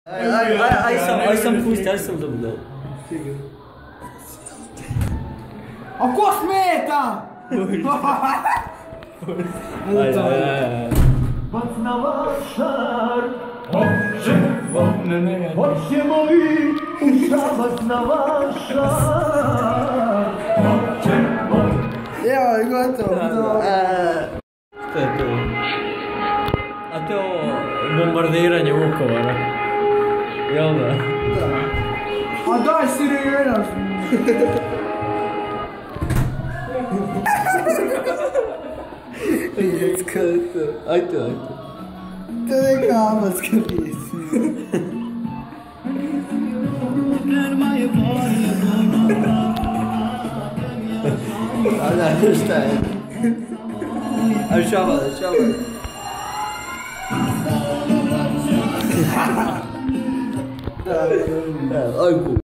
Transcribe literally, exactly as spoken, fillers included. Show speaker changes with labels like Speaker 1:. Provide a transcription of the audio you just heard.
Speaker 1: Aj, aj, aj, aj sam, aj sam pusti, aj sam zabudao.
Speaker 2: A ko smeta?
Speaker 1: Ajde, ajde, ajde.
Speaker 3: Bac na vašar, hoćemo, hoćemo i bac na vašar, hoćemo.
Speaker 2: Evo, gotovo.
Speaker 1: Što je to? A to je ovo bombardiranje Vukovara. Jel da?
Speaker 2: Da. A daj sirena.
Speaker 1: Ljudska je to. Ajde, ajde.
Speaker 2: To je neka amatska pjesma.
Speaker 1: A da, šta je? Aj šabat, šabat. Aj, aj,